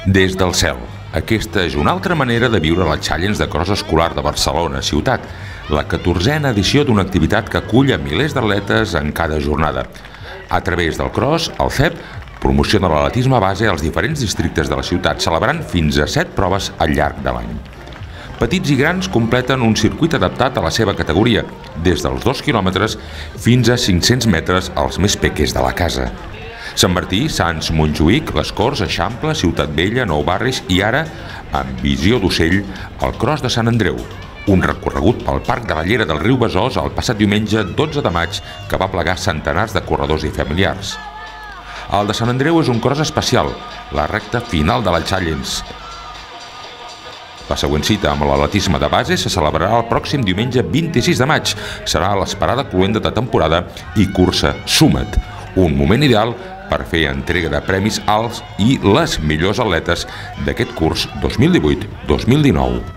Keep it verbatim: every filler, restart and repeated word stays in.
Des del cel. Aquesta és una altra manera de viure la Challenge de Cross Escolar de Barcelona ciutat, la catorzena edició d'una activitat que acull a milers d'atletes en cada jornada. A través del cross, el C E P promociona l'atletisme base als diferents districtes de la ciutat, celebrant fins a set proves al llarg de l'any. Petits i grans completen un circuit adaptat a la seva categoria, des dels dos quilòmetres fins a cinc-cents metres als més pequers de la casa. Sant Martí, Sants, Montjuïc, Les Corts, Eixample, Ciutat Vella, Nou Barris i ara, amb visió d'ocell, el Cross de Sant Andreu, un recorregut pel Parc de la Llera del Riu Besòs el passat diumenge dotze de maig que va plegar centenars de corredors i familiars. El de Sant Andreu és un cross especial, la recta final de la Challenge. La següent cita amb l'atletisme de base se celebrarà el pròxim diumenge vint-i-sis de maig. Serà l'esperada cloenda de temporada i cursa Summit, un moment ideal per fer entrega de premis als i les millors atletes d'aquest curs dos mil divuit dos mil dinou.